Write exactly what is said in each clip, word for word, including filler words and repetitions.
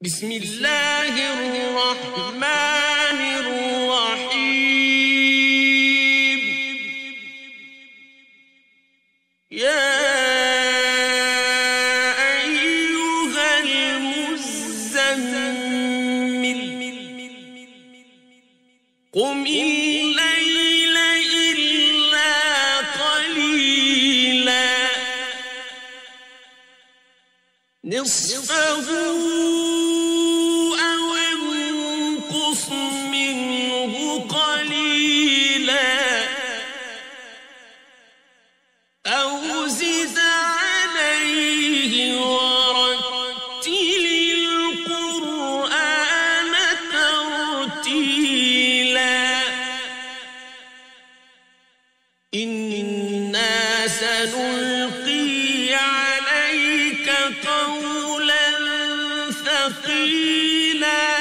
بسم الله الرحمن الرحيم. يا أيها المزمل قم الليل إلا قليلا نصفه أو انقص منه قليلا أو زد عليه ورتل القرآن ترتيلا إنا سنلقي عليك قولا ثقيلا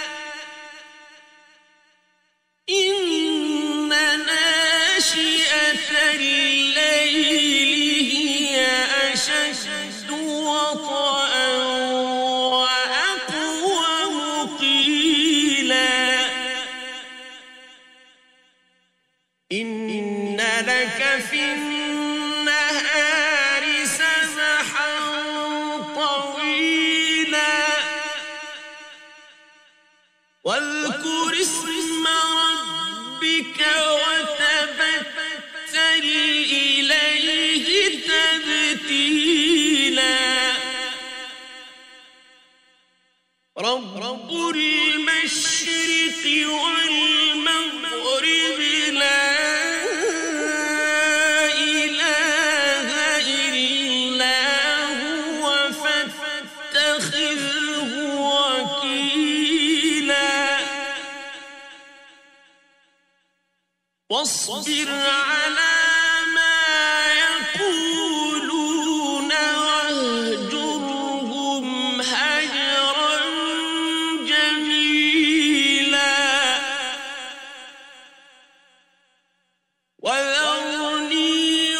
إن ناشئة الليل هي أشد وطئا وأقوم قيلا إن لك في النهار سبحا طويلا واذكر اسم ربك وتبتل إليه تبتيلا رب المشرق والمغرب لا إله إلا هو فاتخذه وكيلا واصبر على ما يقولون واهجرهم هجرا جميلا وذرني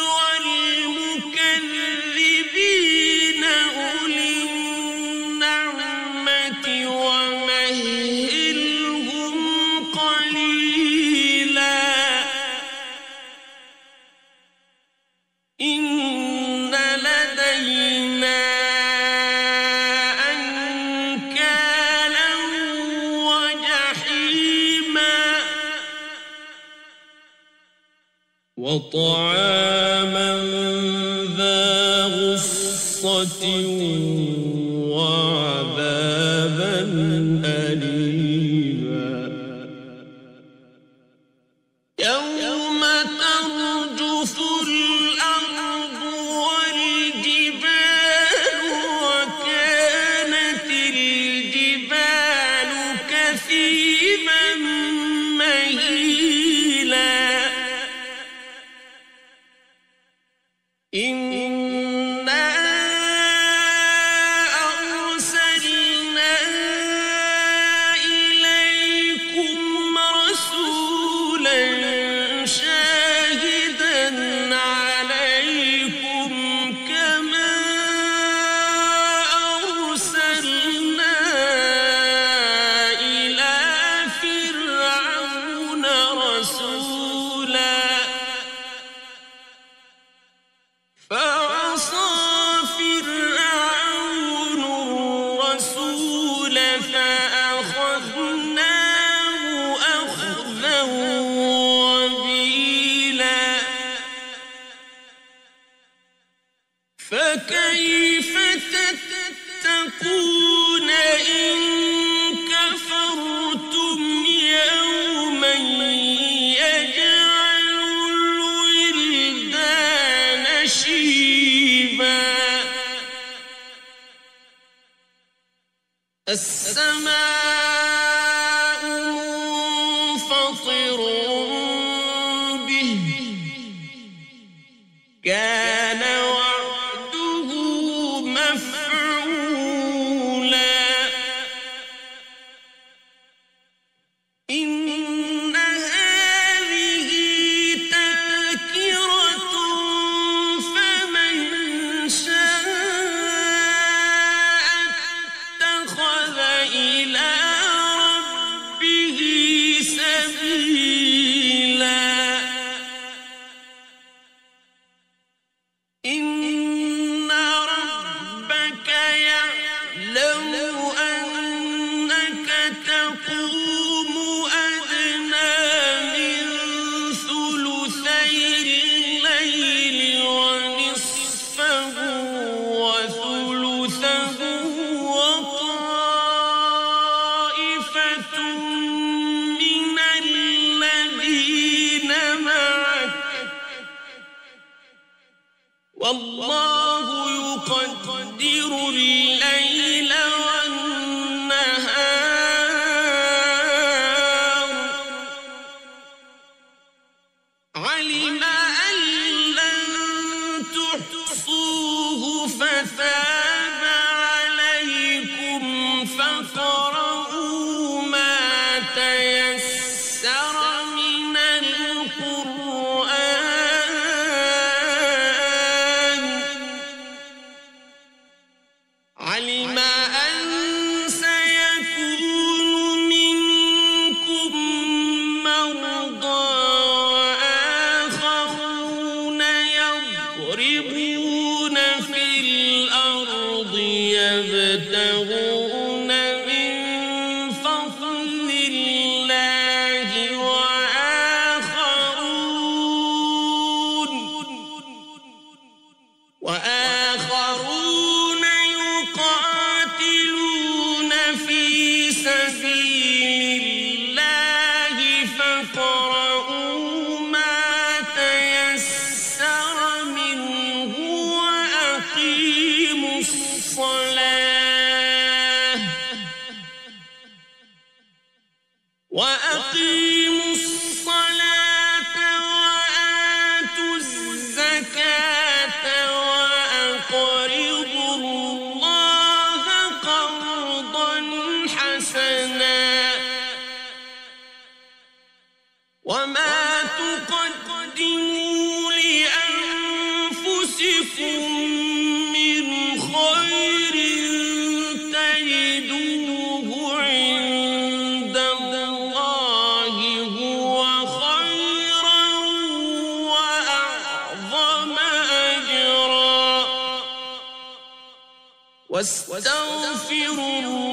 والمكذبين أولي النعمة ومهلهم قليلا إن لدينا أنكالا وجحيما وطعاما ذا غصة وعذابا أليما يوم ترجف الأرض والجبال وكانت الجبال كثيبا مهيلا إنا أرسلنا إليكم رسولا شاهدا عليكم كما أرسلنا إلى فرعون رسولا فعصى فرعون الرسول فأخذناه أخذا وبيلا فكيف تتقون إن كفرتم يوما يجعل الولدان شيبا السماء منفطر به كان وعده مفعولا إن هذه تذكرة فمن شاء اتخذ تقوم أدنى من ثلثي الليل ونصفه وثلثه وطائفة من الذين معك والله يقدر الليل والنهار علم أن لن تحصوه فتاب عليكم فاقرؤوا ما تيسر من القرآن علم أن سيكون منكم مرضى وآخرون يضربون في الأرض يبتغون من فضل الله وآخرون وآخرون يقاتلون في سبيل الله فاقرؤوا ما تيسر منه وأقيموا الصلاة وأقيموا الصلاة وآتوا الزكاة وأقرضوا الله قرضا حسنا وما تقدموا لأنفسكم من خير تجدوه عند الله هو خيرا وأعظم أجرا واستغفروا